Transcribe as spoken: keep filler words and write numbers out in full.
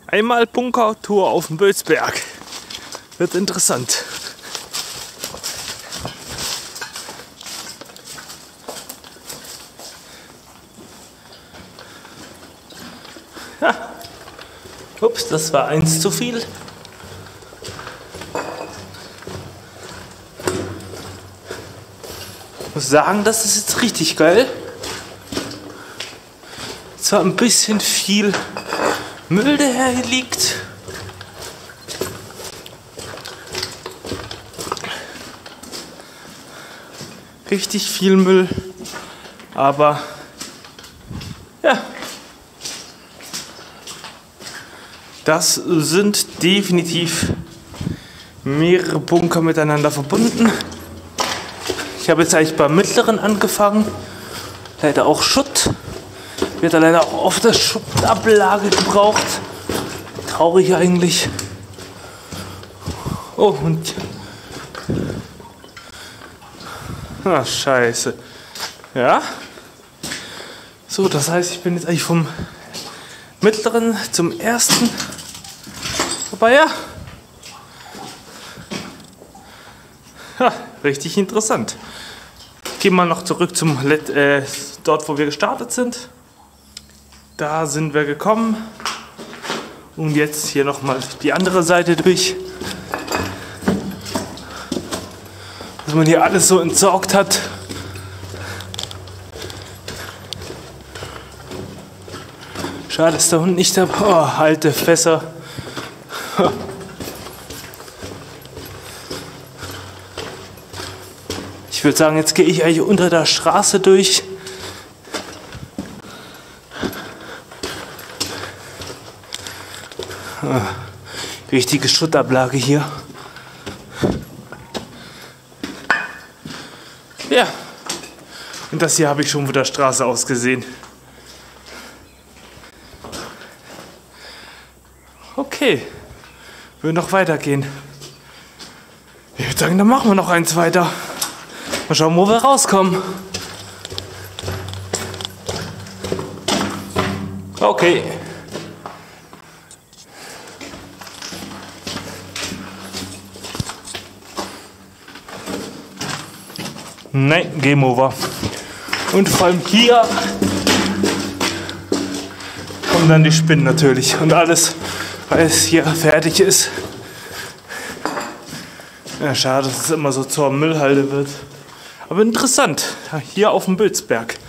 Einmal Bunkertour auf dem Bölzberg. Wird interessant. Ja. Ups, das war eins zu viel. Ich muss sagen, das ist jetzt richtig geil. Zwar ein bisschen viel Müll, der hier liegt. Richtig viel Müll. Aber ja. Das sind definitiv mehrere Bunker miteinander verbunden. Ich habe jetzt eigentlich beim mittleren angefangen. Leider auch Schutt. Wird da leider auch auf der Schuttablage gebraucht. Traurig eigentlich. Oh, und... Ah, scheiße. Ja. So, das heißt, ich bin jetzt eigentlich vom mittleren zum ersten. Aber ja. Ja, richtig interessant. Gehen wir noch zurück zum Let äh, dort, wo wir gestartet sind. Da sind wir gekommen. Und jetzt hier nochmal die andere Seite durch. Dass man hier alles so entsorgt hat. Schade, dass da unten nicht da. Oh, alte Fässer. Ich würde sagen, jetzt gehe ich eigentlich unter der Straße durch. Ah, richtige Schuttablage hier. Ja, und das hier habe ich schon von der Straße aus gesehen. Okay, wir noch weitergehen. Ich würde sagen, dann machen wir noch eins weiter. Mal schauen, wo wir rauskommen. Okay. Nein, Game Over. Und vor allem hier kommen dann die Spinnen natürlich und alles, weil es hier fertig ist. Ja, schade, dass es immer so zur Müllhalde wird. Aber interessant, hier auf dem Bölzberg.